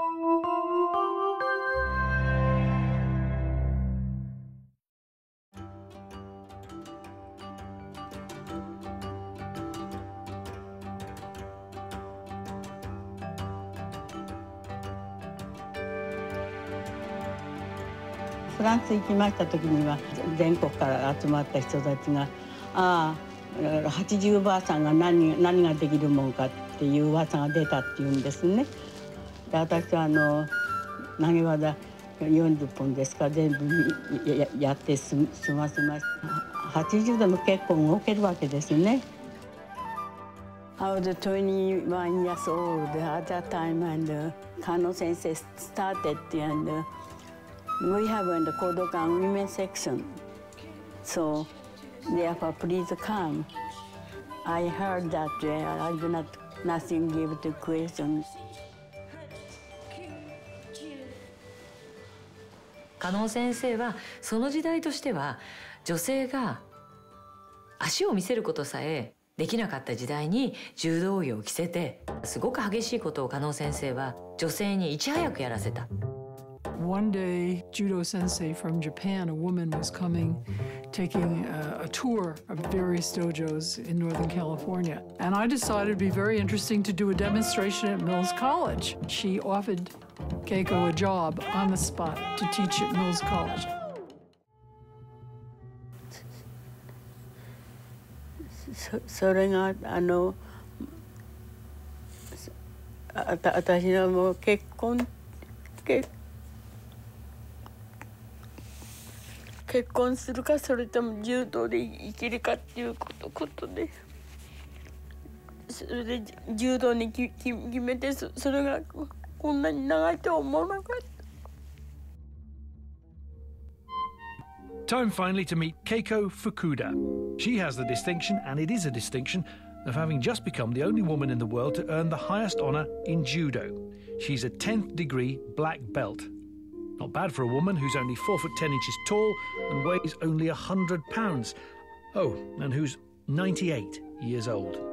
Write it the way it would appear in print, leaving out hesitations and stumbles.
フランス行きました時には全国から集まった人たちが「ああ80おばあさんが何ができるもんか」っていう噂が出たっていうんですね。で私は投げ技40本ですから全部やって済ませました。80でも結構動けるわけですね。I was 21 years old at that time, and Kano Sensei started, and we have in the Kodokan women section. So therefore, please come. I heard that I do not nothing give to question. 加納先生はその時代としては女性が足を見せることさえできなかった時代に柔道着を着せてすごく激しいことを加納先生は女性にいち早くやらせた。 One day, judo sensei from Japan, a woman, was coming, taking a tour of various dojos in Northern California. And I decided it'd be very interesting to do a demonstration at Mills College. She offered Keiko a job on the spot to teach at Mills College. それが私のもう結婚するかそれとも柔道で生きるかっていうことでそれで柔道に決めてそれがこんなに長いとは思わなかった。 Time finally to meet Keiko Fukuda. She has the distinction, and it is a distinction, of having just become the only woman in the world to earn the highest honour in judo. She's a 10th degree black belt. Not bad for a woman who's only 4 foot 10 inches tall and weighs only 100 pounds. Oh, and who's 98 years old.